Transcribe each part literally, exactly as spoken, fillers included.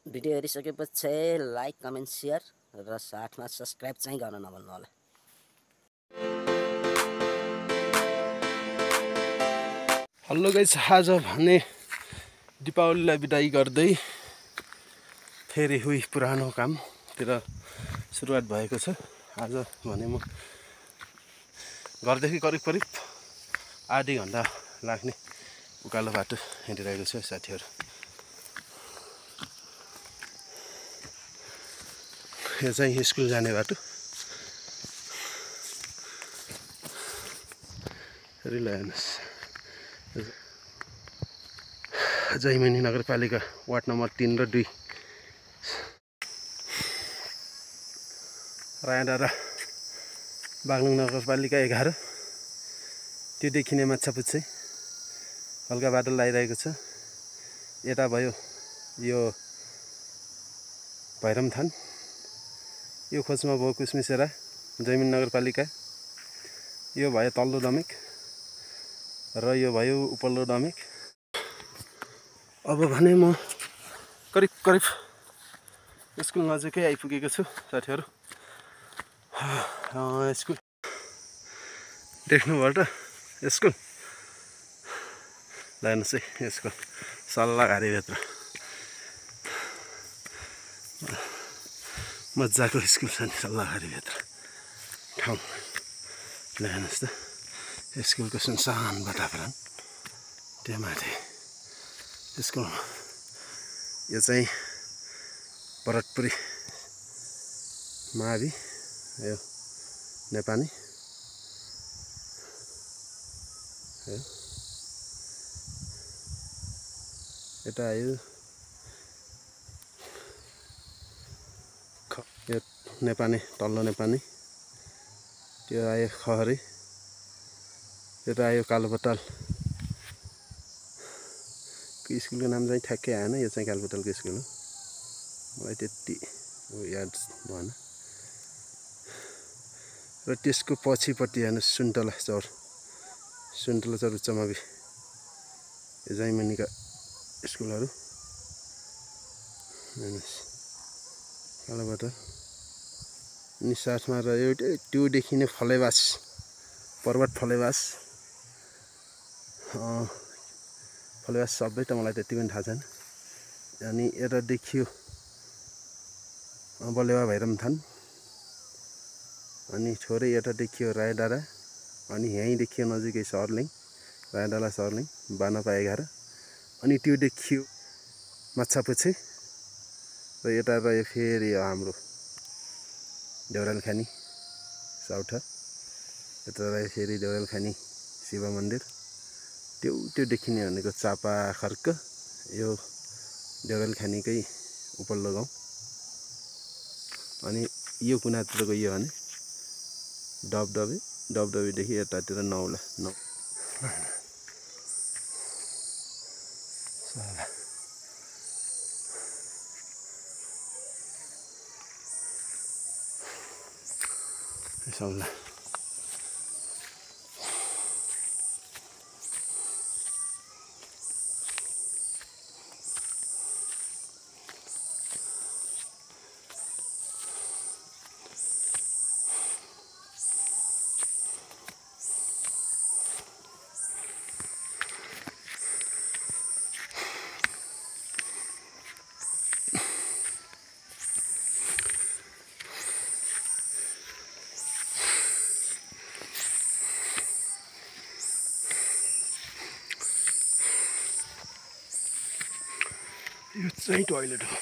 Video हेरिसकेपछि like comment share र साथमा सब्सक्राइब चाहिँ गर्न नभुल्नु होला। हेलो गाइस, आज भने दीपावलीलाई बिदाई गर्दै फेरि हुई पुरानो कामतिर सुरुवात भएको छ। आज भने म घरदेखि करिब करिब आधी घन्टा लाग्ने उकालो बाटो हिँडिरहेको छु साथीहरू। यो चाहिँ स्कुल जाने बाटो। हेरिरहेनुहोस्, जैमिनी नगरपालिका वार्ड नम्बर तीन र दुई राया डाँडा बागलुङ नगरपालिका एघार। त्यो देखिने माछापुच्छे हल्का बादल लागिरहेको छ। यता भयो यो भैरमथान, यो खोजमा भयो कुसमिसेरा जैमिनी नगरपालिका, यो भयो तल्लो दमिक र यो भयो उपल्लो दमिक। अब भने म करिब करिब स्कुल नजिकै आइपुगेको छु साथीहरू। स्कुल देख्नुभयो त, स्कुल हेर्नुहोस् है, स्कुल सल्लाघारीभित्र मजाको स्कुल छ नि, सल्लाघारीभित्र ठाउँ। हेर्नुहोस् त स्कुलको सुनसान वातावरण। त्यो माथि स्कुलमा यो चाहिँ भरतपुरी मावि, यो नेपाली, यता आयो यो नेपाली, तल्लो नेपाली, त्यो आयो खहरी, यता आयो कालोपताल। स्कुलको नाम चाहिँ ठ्याक्कै आएन, यो चाहिँ कालोपतालको स्कुल हो। मलाई त्यति याद भएन। र त्यसको पछिपट्टि हेर्नुहोस् सुन्तला चौर, सुन्तला चौर उच्च मावि, यो जैमिनीका स्कुलहरू हेर्नुहोस्। कालोपताल अनि साथमा रह्यो त्यो देखिने फलेवास, पर्वत फलेवास। फलेवास सबै त मलाई त्यति पनि थाहा छैन। अनि यता देखियो बलेवा भैरमथान, अनि थोरै यता देखियो राया डाँडा, अनि यहीँ देखियो नजिकै सर्लिङ, राया डाँडा सर्लिङ बानपा एघार, अनि त्यो देखियो माछापुच्छे। र यता रह्यो फेरि हाम्रो देउरालखानी सौठा, यता रह्यो फेरि देउरालखानी शिव मन्दिर। त्यो त्यो देखिने भनेको चापा खर्क, यो देउरालखानीकै उपल्लो गाउँ। अनि यो कुनातिर गइयो भने डबडबे, डबडबेदेखि यतातिर नौला नौ सौला। यो चाहिँ टोइलेट हो।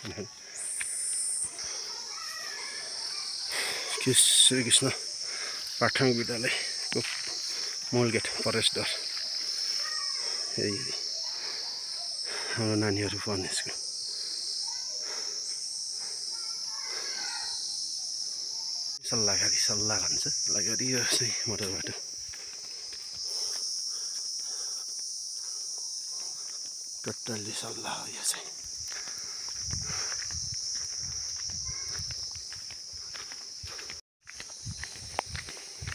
श्रीकृष्ण प्राथमिक विद्यालयको मूल गेट, प्रवेशद्वार। यही हाम्रो नानीहरू पढ्ने स्कुल। सल्लाघारी, सल्लाह भन्छ सल्लाघारी। यो चाहिँ मोटर बाटो। टोटल्ली सल्लाह हो यो चाहिँ।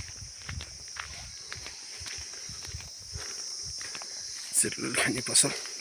सिरुल खाने पसल।